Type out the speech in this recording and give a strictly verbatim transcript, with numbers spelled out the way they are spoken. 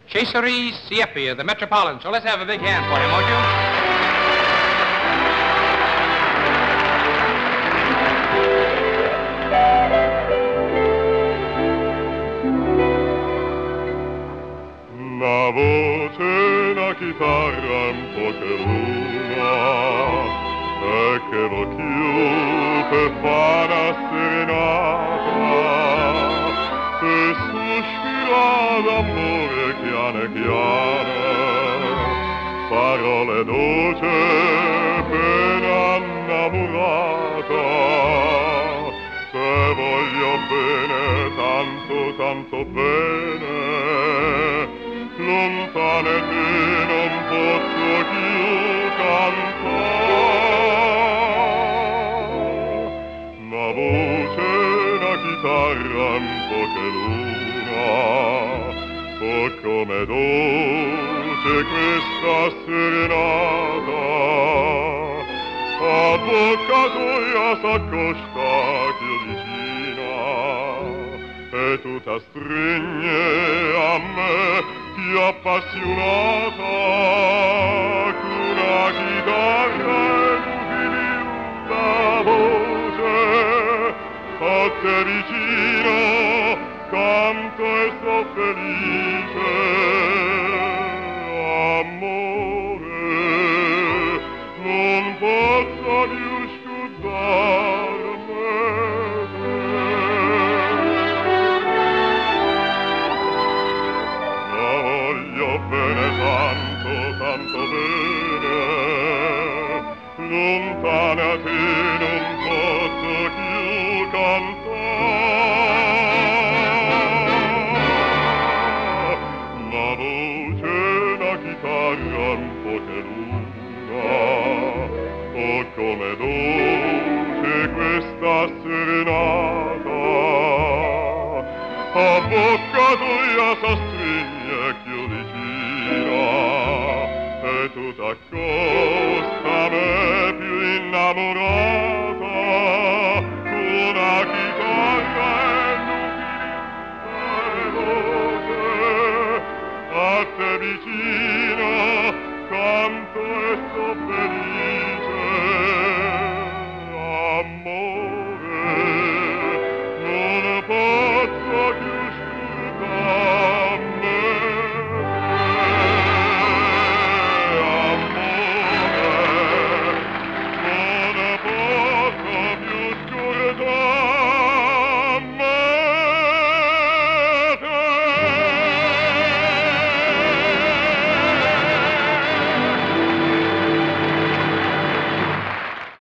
Cesare Siepi of the Metropolitan. So let's have a big hand for him, won't you? Una voce, una chitarra, un po' che luna, e che voglio per fare una serenata, e sospira d'amore chiane chiane, parole dolci per innamorata, se voglio bene, tanto, tanto bene, lontane te non posso più cantare. Una voce, una chitarra, un po' che luna, oh come dolce questa serenata, a bocca tua s'accosta più vicina, e tu t'astringe a me più appassionata, con una chitarra e una voce, a te vicino canto e so felice, amore, non posso più scudarmi. Bene, tanto, tanto bene, lontana a te non posso più cantare. Una voce, una chitarra, un po' che luna, oh come dolce questa serenata, a bocca tua s'astringe più vicina, e tu t'accosta a me più innamorata, una chitarra e voce, a te vicino canto e so felice.